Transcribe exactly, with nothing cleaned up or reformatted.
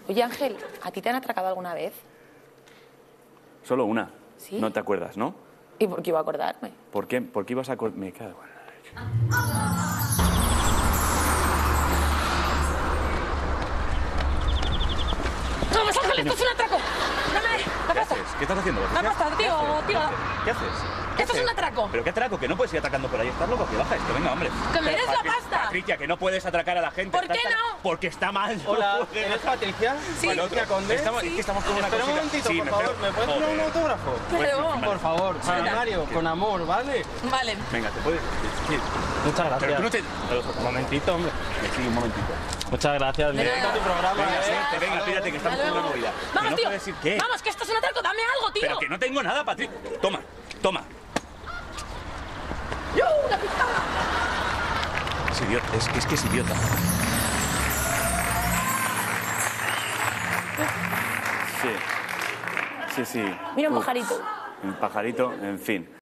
Oye, Ángel, ¿a ti te han atracado alguna vez? Solo una. ¿Sí? No te acuerdas, ¿no? ¿Y por qué iba a acordarme? ¿Por qué, ¿Por qué ibas a acordar? Me cago en la leche. ¡Vamos, Ángel! ¡Esto es un atraco! ¡Dame la ¿Qué pasta! haces? ¿Qué estás haciendo? La pasta, tío, tío. ¿Qué haces? ¿Qué Esto es haces? un atraco. ¿Pero qué atraco? Que no puedes ir atracando por ahí. ¿Estás loco? Que baja esto. Venga, hombre. ¡Que me des la Patri- pasta! Patricia, que no puedes atracar a la gente. ¿Por Estás qué tan- no? Porque está mal. Hola, No puedes. ¿eres Patricia? Sí. Patricia Conde. Estamos, es que estamos con una Espera un cosita. momentito, Sí, por me favor. espero. ¿Me puedes poner un Joder. autógrafo? Pero... Por favor, para Venga. Mario, con amor, ¿vale? Vale. Venga, te puedes... ¿Qué? Muchas Pero gracias. tú no te... Un momentito, hombre. Sí, un momentito. Muchas gracias. Me Venga. encanta tu programa, Venga, ¿eh? suerte, venga, pírate, que estamos Hasta con una luego. movida. Que Vamos, no tío. puedes ir... ¿Qué? Vamos, que esto es un atraco. Dame algo, tío. Pero que no tengo nada, Patricia. Toma, toma. ¡Yo, una pistola! Es idiota, es, es que es idiota. Sí, sí, sí. Mira un Uf, pajarito. Un pajarito, en fin.